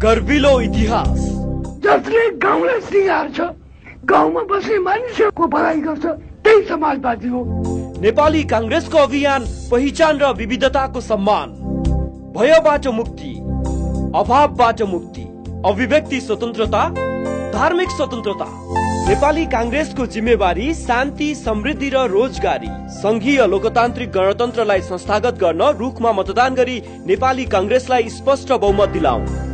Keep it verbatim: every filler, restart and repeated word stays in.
गर्विलो इतिहास जसले गाउँलाई सिंगार्छ, गाउँमा बस्ने मानिसहरूको भलाइ गर्छ, त्यही समाजवादी हो। नेपाली कांग्रेसको अभियान पहिचान र विविधताको सम्मान, भयबाट मुक्ति, अभावबाट मुक्ति, अभिव्यक्ति स्वतन्त्रता, धार्मिक स्वतन्त्रता। नेपाली कांग्रेसको जिम्मेवारी शान्ति, समृद्धि र रोजगारी, संघीय लोकतान्त्रिक गणतन्त्रलाई संस्थागत गर्न रुखमा मतदान गरी नेपाली कांग्रेसलाई स्पष्ट बहुमत दिलाऊ।